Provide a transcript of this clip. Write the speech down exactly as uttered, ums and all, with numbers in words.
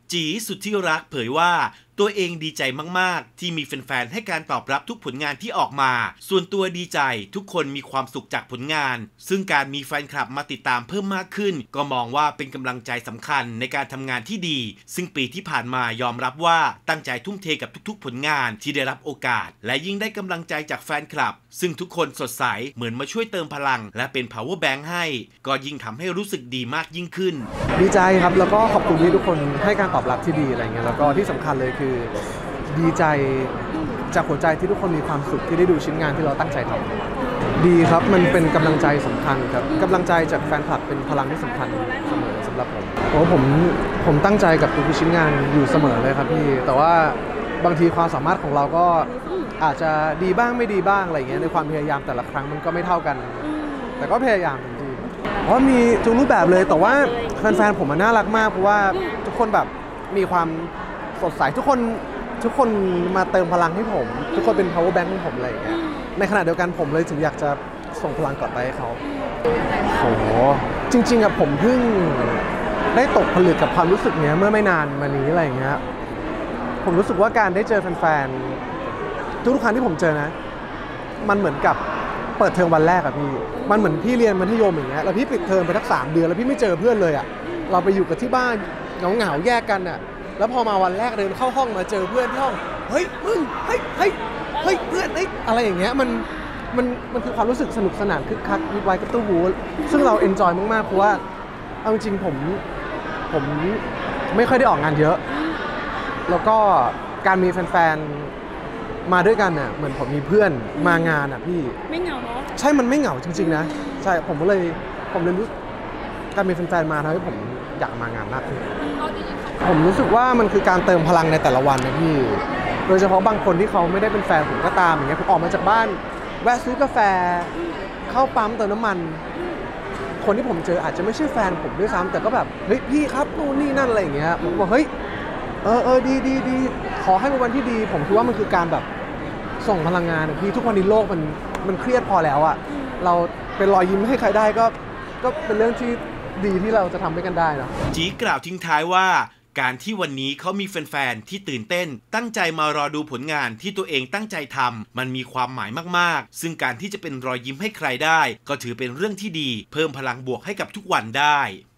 จีสุดที่รักเผยว่าตัวเองดีใจมากๆที่มีแฟนๆให้การตอบรับทุกผลงานที่ออกมาส่วนตัวดีใจทุกคนมีความสุขจากผลงานซึ่งการมีแฟนคลับมาติดตามเพิ่มมากขึ้นก็มองว่าเป็นกำลังใจสำคัญในการทำงานที่ดีซึ่งปีที่ผ่านมายอมรับว่าตั้งใจทุ่มเทกับทุกๆผลงานที่ได้รับโอกาสและยิ่งได้กำลังใจจากแฟนคลับซึ่งทุกคนสดใสเหมือนมาช่วยเติมพลังและเป็น power bank ให้ก็ยิ่งทำให้รู้สึกดีมากยิ่งขึ้นดีใจครับแล้วก็ขอบคุณที่ทุกคนให้การตอบรับที่ดีอะไรเงี้ยแล้วก็ที่สำคัญเลยคือดีใจจากหัวใจที่ทุกคนมีความสุขที่ได้ดูชิ้นงานที่เราตั้งใจทำดีครับมันเป็นกำลังใจสำคัญครับกำลังใจจากแฟนคลับเป็นพลังที่สำคัญเสมอสำหรับผมโอ้ผมผมตั้งใจกับทุกชิ้นงานอยู่เสมอเลยครับพี่แต่ว่าบางทีความสามารถของเราก็อาจจะดีบ้างไม่ดีบ้างอะไรเงี้ยในความพยายามแต่ละครั้งมันก็ไม่เท่ากันแต่ก็พยายามจริงๆเพราะมีทุกรูปแบบเลยแต่ว่าแฟนๆผมมันน่ารักมากเพราะว่าทุกคนแบบมีความสดใสทุกคนทุกคนมาเติมพลังให้ผมทุกคนเป็น power bank ของผมอะไรอย่างเงี้ยในขณะเดียวกันผมเลยถึงอยากจะส่งพลังกลับไปให้เขาโอ้โหจริงๆอะผมเพิ่งได้ตกผลึกกับความรู้สึกเนี้ยเมื่อไม่นานมานี้อะไรอย่างเงี้ยผมรู้สึกว่าการได้เจอแฟนๆทุกครั้งที่ผมเจอนะมันเหมือนกับเปิดเทอมวันแรกอะพี่มันเหมือนพี่เรียนมัธยมอย่างเงี้ยแล้วพี่ปิดเทอมไปทักสามเดือนแล้วพี่ไม่เจอเพื่อนเลยอะเราไปอยู่กับที่บ้านเหงาๆแยกกันอะแล้วพอมาวันแรกเดินเข้าห้องมาเจอเพื่อนที่ห้องเฮ้ยมึงเฮ้ยเฮ้ยเฮ้ยเพื่อนเฮ้ยอะไรอย่างเงี้ยมันมันมันคือความรู้สึกสนุกสนานคึกคักวิดไวกับตู้หูซึ่งเราเอนจอยมากๆเพราะว่าเอาจริงผมผมไม่ค่อยได้ออกงานเยอะแล้วก็การมีแฟนๆมาด้วยกันน่ะเหมือนผมมีเพื่อนมางานอ่ะพี่ไม่เหงาเนาะใช่มันไม่เหงาจริงๆนะใช่ผมก็เลยผมเลยรู้การมีแฟนๆมาทำให้ผมอยากมางานมากขึ้นผมรู้สึกว่ามันคือการเติมพลังในแต่ละวันนะพี่โดยเฉพาะบางคนที่เขาไม่ได้เป็นแฟนผมก็ตามอย่างเงี้ยผมออกมาจากบ้านแวะซื้อกาแฟเข้าปั๊มเติมน้ำมันคนที่ผมเจออาจจะไม่ใช่แฟนผมด้วยซ้ำแต่ก็แบบเฮ้ยพี่ครับนู่นนี่นั่นอะไรอย่างเงี้ยผมบอกเฮ้ยเออเออดีดีดีขอให้เป็นวันที่ดีผมคิดว่ามันคือการแบบส่งพลังงานนะพี่ทุกวันนี้โลกมันมันเครียดพอแล้วอะเราเป็นรอยยิ้มให้ใครได้ก็ก็เป็นเรื่องที่ดีที่เราจะทำด้วยกันได้นะจีกล่าวทิ้งท้ายว่าการที่วันนี้เขามีแฟนๆที่ตื่นเต้นตั้งใจมารอดูผลงานที่ตัวเองตั้งใจทำมันมีความหมายมากๆซึ่งการที่จะเป็นรอยยิ้มให้ใครได้ก็ถือเป็นเรื่องที่ดีเพิ่มพลังบวกให้กับทุกวันได้